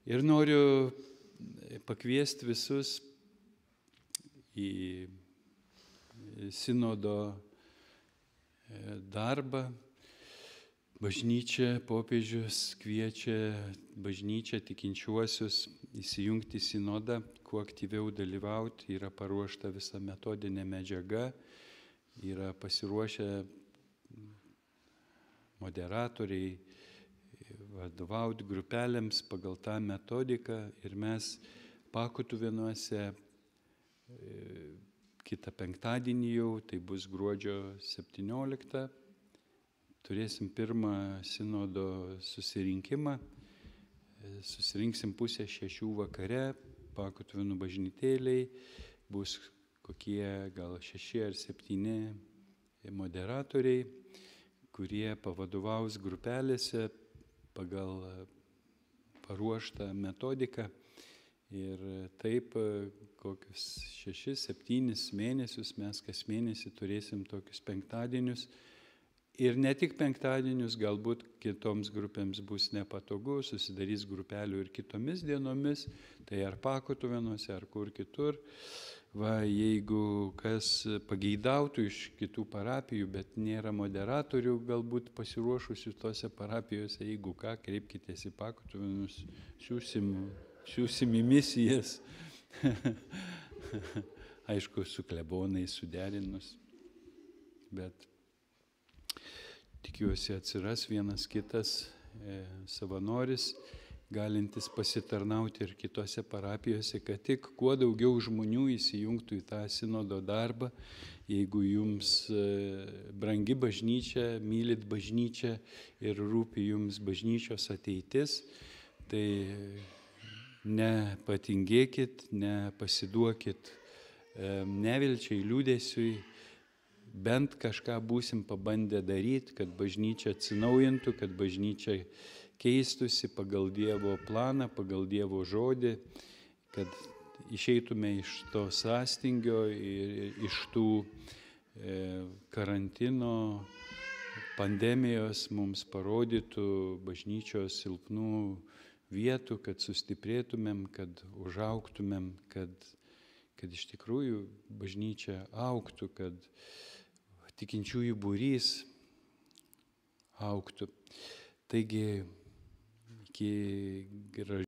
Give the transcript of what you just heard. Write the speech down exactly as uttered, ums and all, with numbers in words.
Ir noriu pakviesti visus į sinodo darbą. Bažnyčia, popiežius kviečia bažnyčią tikinčiuosius įsijungti į sinodą, kuo aktyviau dalyvauti. Yra paruošta visa metodinė medžiaga, yra pasiruošę moderatoriai vadovauti grupelėms pagal tą metodiką. Ir mes Pakutuvėnuose kitą penktadienį jau, tai bus gruodžio septynioliktą, turėsim pirmą sinodo susirinkimą. Susirinksim pusę šešių vakare, Pakutuvėnų bažnytėliai, bus kokie gal šeši ar septyni moderatoriai, kurie pavadovaus grupelėse pagal paruoštą metodiką. Ir taip kokius šešis, septynis mėnesius mes kas mėnesį turėsim tokius penktadienius. Ir ne tik penktadienius, galbūt kitoms grupėms bus nepatogu, susidarys grupelių ir kitomis dienomis, tai ar Pakutuvėnuose, ar kur kitur. Va, jeigu kas pageidautų iš kitų parapijų, bet nėra moderatorių galbūt pasiruošusių tose parapijose, jeigu ką, kreipkitės į Pakutuvėnus, siūsim, siūsim į misijas. Aišku, su klebonais suderinus, bet tikiuosi atsiras vienas kitas e, savanoris, galintis pasitarnauti ir kitose parapijose, kad tik kuo daugiau žmonių įsijungtų į tą sinodo darbą. Jeigu jums e, brangi bažnyčia, mylit bažnyčią ir rūpi jums bažnyčios ateitis, tai nepatingėkit, nepasiduokit e, nevilčiai, liūdesiui. Bent kažką būsim pabandę daryti, kad bažnyčia atsinaujintų, kad bažnyčia keistusi pagal Dievo planą, pagal Dievo žodį, kad išeitume iš to sąstingio ir iš tų e, karantino, pandemijos mums parodytų bažnyčios silpnų vietų, kad sustiprėtumėm, kad užaugtumėm, kad, kad iš tikrųjų bažnyčia augtų, kad tikinčiųjų būrys augtų. Taigi, iki gražių